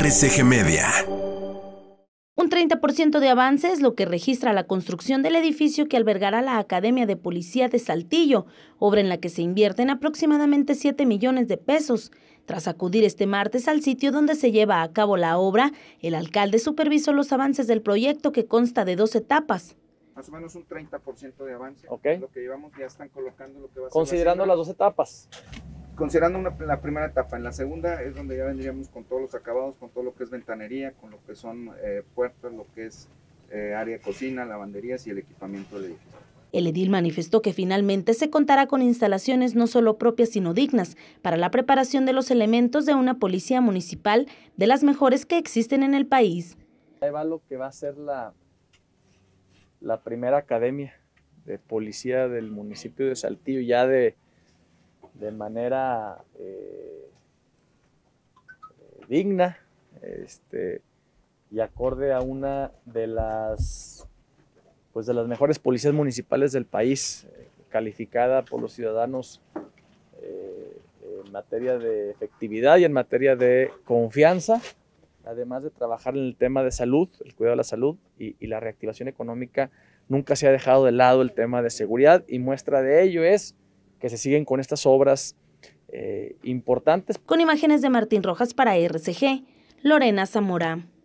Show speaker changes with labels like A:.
A: RCG Media.
B: Un 30% de avance es lo que registra la construcción del edificio que albergará la Academia de Policía de Saltillo, obra en la que se invierten aproximadamente 7 millones de pesos. Tras acudir este martes al sitio donde se lleva a cabo la obra, el alcalde supervisó los avances del proyecto, que consta de 2 etapas.
C: Más o menos un 30% de avance.
D: Okay.
C: Lo que llevamos, ya están colocando lo que va a ser.
D: Considerando las 2 etapas.
C: Considerando la primera etapa. En la segunda es donde ya vendríamos con todos los acabados, con todo lo que es ventanería, con lo que son puertas, lo que es área de cocina, lavanderías y el equipamiento del edificio.
B: El edil manifestó que finalmente se contará con instalaciones no solo propias sino dignas para la preparación de los elementos de una policía municipal de las mejores que existen en el país.
D: Ahí va lo que va a ser la primera academia de policía del municipio de Saltillo, ya de manera digna y acorde a una de las mejores policías municipales del país, calificada por los ciudadanos en materia de efectividad y en materia de confianza, además de trabajar en el tema de salud, el cuidado de la salud y la reactivación económica. Nunca se ha dejado de lado el tema de seguridad, y muestra de ello es que se siguen con estas obras importantes.
B: Con imágenes de Martín Rojas para RCG, Lorena Zamora.